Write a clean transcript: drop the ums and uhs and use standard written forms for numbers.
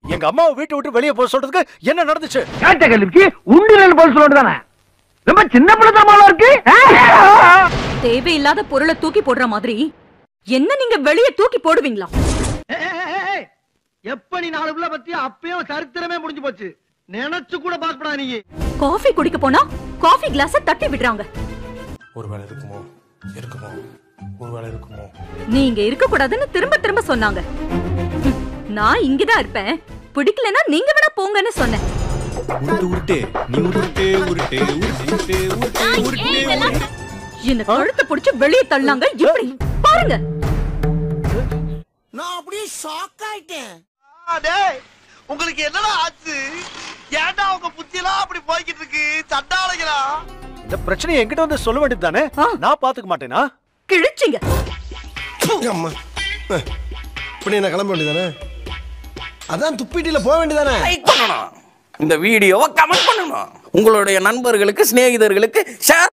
எங்க அம்மாவை வீட்டை விட்டு வெளியே போக சொல்றதுக்கு என்ன நடந்துச்சு? கேட்ட கேள்விக்கு உண்டியல் போய் சொல்றதுதானே. ரொம்ப சின்ன பிள்ளைத்தனமா இருக்கு. தேவையில்லாத பொருளை தூக்கி போடுற மாதிரி என்ன நீங்க வெளியே தூக்கி போடுவீங்களா? எப்ப நீ 4 பிள்ளை பத்தி அப்பயும் சரித்திரமே முடிஞ்சு போச்சு. நினைச்சு கூட பாக்கப்படா நீ. காஃபி குடிக்க போனா காஃபி கிளாஸ தட்டி விடுறாங்க. ஒருவேளை இருக்குமோ ஒருவேளை இருக்குமோ. நீங்க இருக்க கூடாதுன்னு திரும்ப திரும்ப சொன்னாங்க. நான் இங்கதான் இருப்பேன், பிடிக்கலன்னா நீங்க வேணா போங்கன்னு சொன்னேன். என்ன கழுத்தை பிடிச்சு வெளியே தள்ளாங்க. இப்படி பாருங்க. நான் அப்படியே ஷாக் ஆயிட்டேன். உங்களுக்கு என்னடா ஆச்சு? ஏன்டா உங்க புத்தியெல்லாம் அப்படி போய்கிட்டு இருக்கு? சண்டாளைங்களா? இந்த பிரச்சனையை என்கிட்ட வந்து சொல்ல வேண்டியது தானே? நான் பாத்துக்க மாட்டேனா? கிழிச்சிங்க. அம்மா இப்படி என்ன கிளம்ப வேண்டியதானே? அதான் துப்பிட்டில போக வேண்டியதானே? லைக் பண்ணணும், இந்த வீடியோவை கமெண்ட் பண்ணணும், உங்களுடைய நண்பர்களுக்கு சிநேகிதர்களுக்கு ஷேர்